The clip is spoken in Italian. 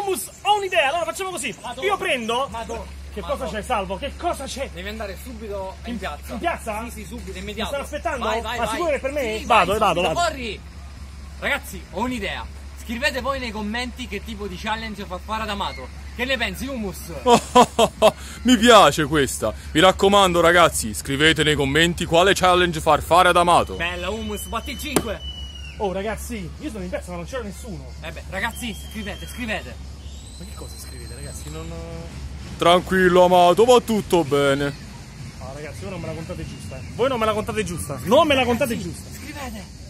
Hummus, ho un'idea, allora facciamo così. Io prendo... Che cosa c'è, Salvo? Che cosa c'è? Devi andare subito in piazza. In piazza? Sì, subito, immediato. Mi stanno aspettando? Vai, Ma sicuro che per me? Sì, vado. Corri! Ragazzi, ho un'idea. Scrivete poi nei commenti che tipo di challenge fa fare ad Amato. Che ne pensi, Hummus? Mi piace questa. Mi raccomando, ragazzi, scrivete nei commenti quale challenge far fare ad Amato. Bella, Hummus, batti il 5. Oh, ragazzi, io sono in piazza ma non c'era nessuno. Ragazzi, scrivete. Ma che cosa scrivete, ragazzi? Non... Tranquillo, Amato, va tutto bene. Ah, ragazzi, voi non me la contate giusta. Voi non me la contate giusta. Non me la contate giusta. Scrivete.